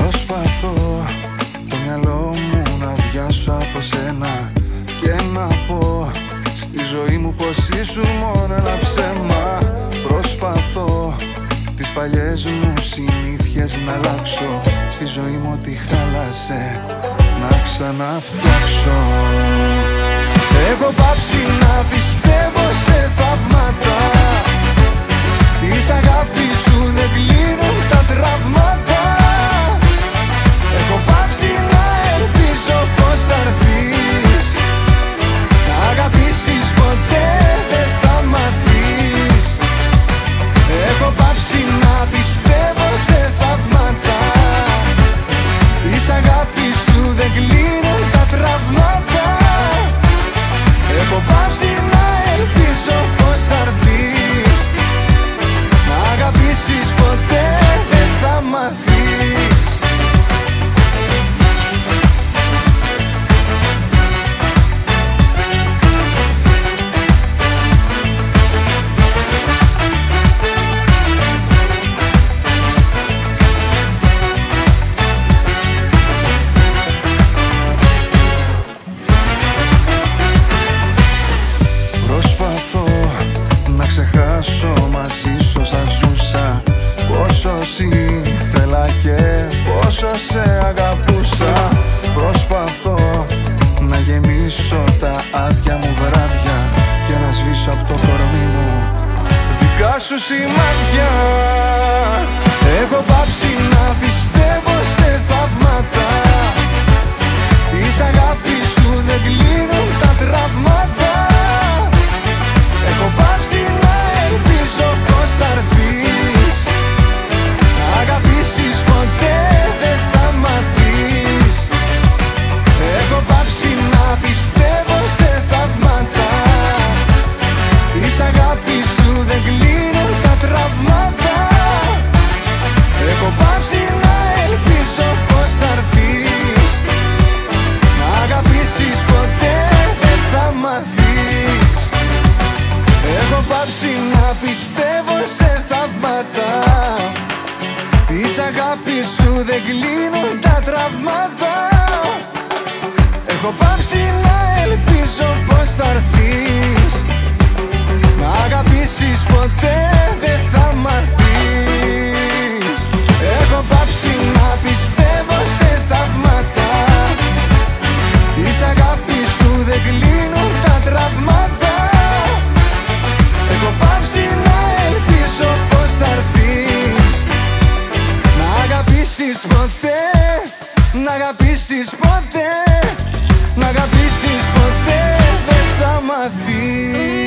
Προσπαθώ το μυαλό μου να βιάσω από σένα και να πω στη ζωή μου πως ήσουν μόνο ένα ψέμα. Προσπαθώ τις παλιές μου συνήθειες να αλλάξω, στη ζωή μου ό,τι χάλασε να ξαναφτιάξω. Έχω πάψει να πιστεύω σε θαύματα, της αγάπης σου δεν κλείνουν τα τραύματα. Έχω πάψει να ελπίζω πως θα έρθεις, να αγαπήσεις ποτέ δεν θα μαθείς. Έχω πάψει να πιστεύω σε θαύματα, της αγάπης σου δεν κλείνουν τα τραύματα. Έχω πάψει να ελπίζω πως θα έρθεις, να αγαπήσεις ποτέ δεν θα μαθείς. Μαζί σου όσα ζούσα, πόσο ήθελα και πόσο σε αγαπούσα. Προσπαθώ να γεμίσω τα άδεια μου βράδια και να σβήσω από το κορμί μου δικά σου σημάδια. Έχω πάψει να πιστεύω σε θαύματα, της αγάπης σου δεν κλείνουν τα τραύματα. Έχω πάψει να ελπίζω πως θα έρθεις, να αγαπήσεις ποτέ δεν θα μαθείς. Έχω πάψει να πιστεύω σε θαύματα, της αγάπης σου δεν κλείνουν τα τραύματα. Έχω πάψει να ελπίζω πως θα έρθεις, να αγαπήσεις ποτέ δεν θα μαθείς. Έχω πάψει να πιστεύω σε θαύματα, της αγάπης σου δεν κλείνουν τα τραύματα. Έχω πάψει να ελπίζω πως θα έρθεις, να αγαπήσεις ποτέ δεν θα μαθείς. Έχω πάψει να πιστεύω σε θαύματα, της αγάπης σου δεν κλείνουν τα τραύματα. Έχω πάψει να ελπίζω πως θα έρθεις, να αγαπήσεις ποτέ, να αγαπήσεις ποτέ, να αγαπήσεις ποτέ δεν θα μαθείς.